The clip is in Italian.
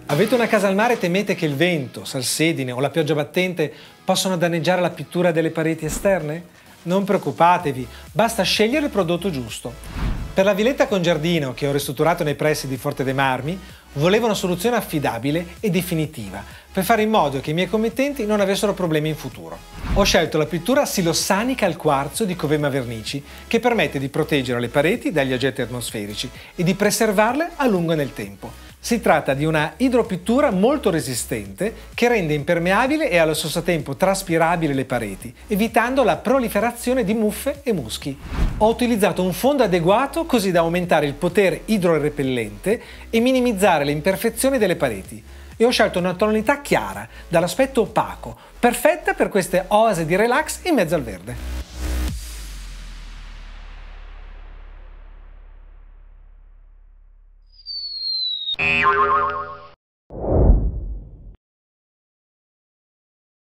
Avete una casa al mare e temete che il vento, salsedine o la pioggia battente possano danneggiare la pittura delle pareti esterne? Non preoccupatevi, basta scegliere il prodotto giusto. Per la villetta con giardino che ho ristrutturato nei pressi di Forte dei Marmi, volevo una soluzione affidabile e definitiva per fare in modo che i miei committenti non avessero problemi in futuro. Ho scelto la pittura silosanica al quarzo di Covema Vernici, che permette di proteggere le pareti dagli agenti atmosferici e di preservarle a lungo nel tempo. Si tratta di una idropittura molto resistente che rende impermeabile e allo stesso tempo traspirabile le pareti, evitando la proliferazione di muffe e muschi. Ho utilizzato un fondo adeguato così da aumentare il potere idrorepellente e minimizzare le imperfezioni delle pareti. E ho scelto una tonalità chiara, dall'aspetto opaco, perfetta per queste oasi di relax in mezzo al verde.